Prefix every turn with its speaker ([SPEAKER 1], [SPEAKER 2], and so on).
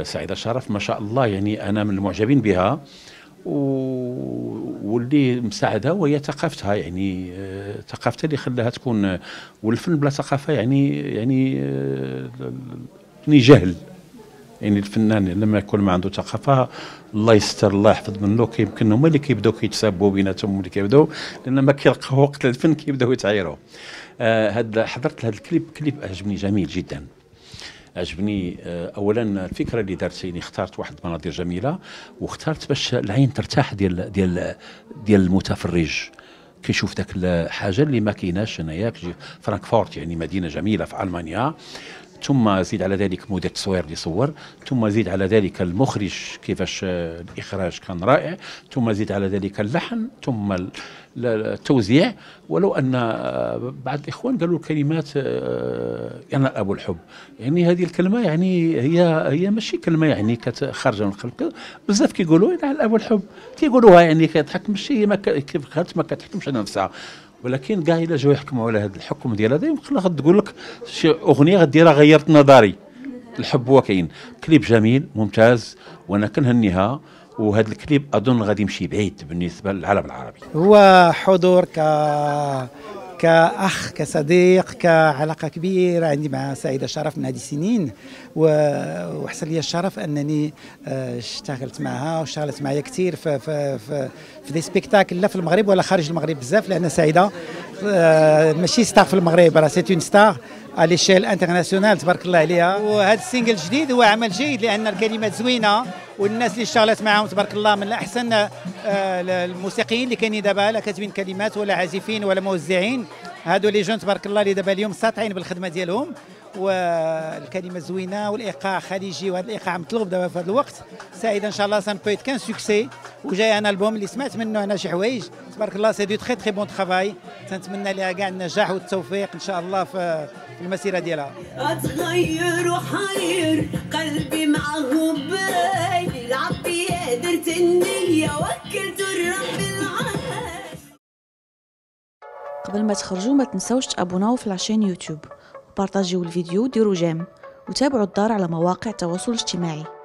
[SPEAKER 1] سعيدة شرف ما شاء الله، يعني أنا من المعجبين بها واللي مساعدها وهي ثقافتها، يعني ثقافتها اللي خلاها تكون. والفن بلا ثقافة يعني جهل. يعني الفنان لما يكون ما عنده ثقافه الله يستر الله يحفظ منه، كيمكن هما اللي كيبداو كيتسابوا بيناتهم، اللي كيبداو لان ما كيلقاو وقت للفن كيبداو يتعايروا. حضرت هذا الكليب عجبني جميل جدا. عجبني اولا الفكره اللي دارت، يعني اختارت واحد المناظر جميله، واختارت باش العين ترتاح ديال المتفرج كيشوف داك الحاجه اللي ما كايناش هنايا. فرانكفورت يعني مدينه جميله في المانيا، ثم زيد على ذلك مدير التصوير اللي صور، ثم زيد على ذلك المخرج كيفاش الإخراج كان رائع، ثم زيد على ذلك اللحن، ثم التوزيع. ولو أن بعض الإخوان قالوا الكلمات أنا أبو الحب، يعني هذه الكلمة يعني هي ماشي كلمة يعني خارجة من القلب. بزاف كيقولوا على أبو الحب كيقولوها يعني كتحكم، ماشي ما كتحكمش على نفسها، ولكن كاع الا جاو يحكموا على هذا الحكم ديال هذا يمكن غتقول لك شي اغنيه غديرها غيرت نظري. الحب هو كاين. كليب جميل ممتاز وانا كنهنيها، وهذا الكليب اظن غادي يمشي بعيد بالنسبه للعالم العربي.
[SPEAKER 2] هو حضور كأخ كصديق كعلاقة كبيرة عندي مع سعيدة شرف من هذه السنين، وحصل لي الشرف أنني اشتغلت معها واشتغلت معايا كثير في دي سبيكتاكل لا في المغرب ولا خارج المغرب بزاف، لأن سعيدة ماشي ستار في المغرب، راه سيت اون ستار على ليشيل انترناسيونال تبارك الله عليها. وهذا السينجل الجديد هو عمل جيد لأن الكلمات زوينة، والناس اللي اشتغلت معاهم تبارك الله من احسن الموسيقيين اللي كاينين دابا، لا كاتبين كلمات ولا عازفين ولا موزعين. هادو لي جون تبارك الله اللي دابا اليوم ساطعين بالخدمه ديالهم، والكلمه زوينه والايقاع خليجي، وهذا الايقاع مطلوب دابا في هذا الوقت. سعيده ان شاء الله سان بويت كان سوكسي، وجاي انا البوم اللي سمعت منه انا شي حوايج تبارك الله. سي دو تري تري بون ترافاي، تنتمنى لها كاع النجاح والتوفيق ان شاء الله في المسيره ديالها.
[SPEAKER 3] اتغير وحير قلبي معه باين، ربي قدرت النية وكلت الرب العال.
[SPEAKER 4] قبل ما تخرجوا ما تنسوش تابوناو في العشان يوتيوب، وبارطاجيو الفيديو وديروا جيم، وتابعوا الدار على مواقع التواصل الاجتماعي.